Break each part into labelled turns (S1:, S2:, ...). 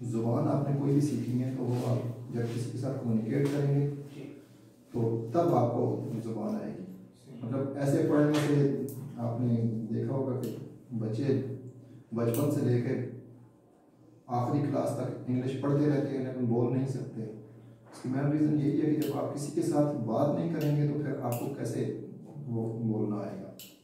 S1: ज़ुबान आपने कोई भी सीखी है तो वो आप जब किसी के साथ कम्युनिकेट करेंगे तो तब आपको ज़ुबान आएगी। मतलब ऐसे पढ़ने से आपने देखा होगा कि बच्चे बचपन से लेकर आखिरी क्लास तक इंग्लिश पढ़ते रहते हैं लेकिन बोल नहीं सकते। इसकी मेन रीज़न यही है कि जब आप किसी के साथ बात नहीं करेंगे तो फिर आपको कैसे वो बोलना आएगा।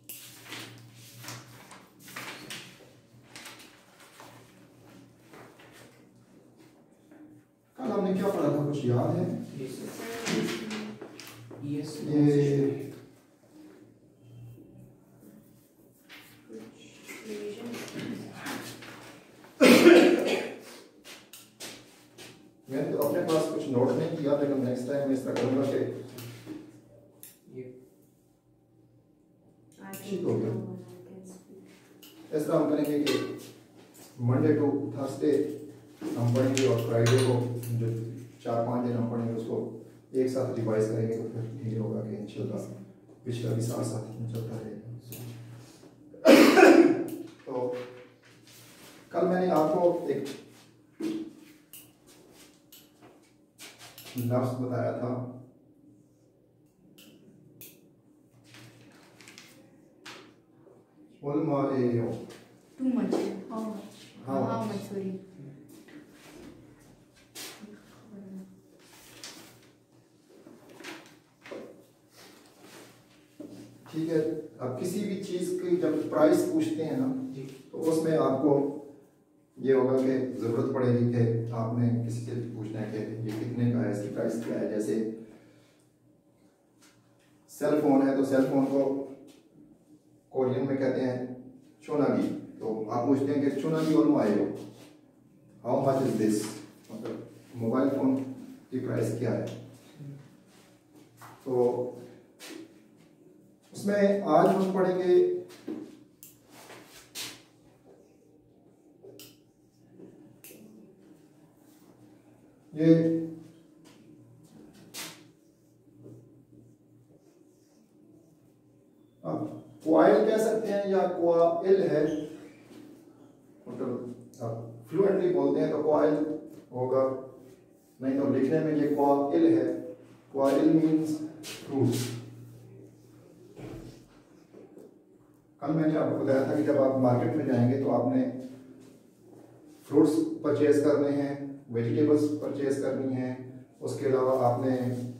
S1: कल हमने क्या पढ़ा था, कुछ याद है? ये मैंने तो अपने पास कुछ नोट नहीं किया लेकिन नेक्स्ट टाइम मैं इस तरह करूँगा कि ठीक हो गया। इस तरह हम करेंगे कि मंडे टू थर्सडे हम पढ़ेंगे और फ्राइडे को जो 4-5 दिन हम पढ़ेंगे उसको एक साथ रिवाइज करेंगे तो फिर ये होगा कि इंशाल्लाह पिछला भी साथ साथ चलता रहेगा। तो कल मैंने आपको एक लफ्ज़ बताया था
S2: too much. How much, sorry.
S1: ठीक है, अब किसी भी चीज़ की जब प्राइस पूछते हैं ना तो उसमें आपको ये होगा कि ज़रूरत पड़ेगी कि आपने किसी से पूछना है कि ये कितने का है, इसकी प्राइस क्या है। जैसे सेल फोन है तो सेल फोन को कोरियन में कहते हैं चोनागी, तो आप पूछते हैं कि चोनागी और आएगा हाउ मच इज दिस, मतलब मोबाइल फोन की प्राइस क्या है। तो उसमें आज हम पढ़ेंगे ये क्वाइल कह सकते हैं या क्वाइल है, मतलब फ्लुएंटली बोलते हैं तो क्वाइल होगा, नहीं तो लिखने में ये क्वाइल है। क्वाइल मीन्स फ्रूट्स। कल मैंने आपको बताया था कि जब आप मार्केट में जाएंगे तो आपने फ्रूट्स परचेज करने हैं, वेजिटेबल्स परचेज करनी है, उसके अलावा आपने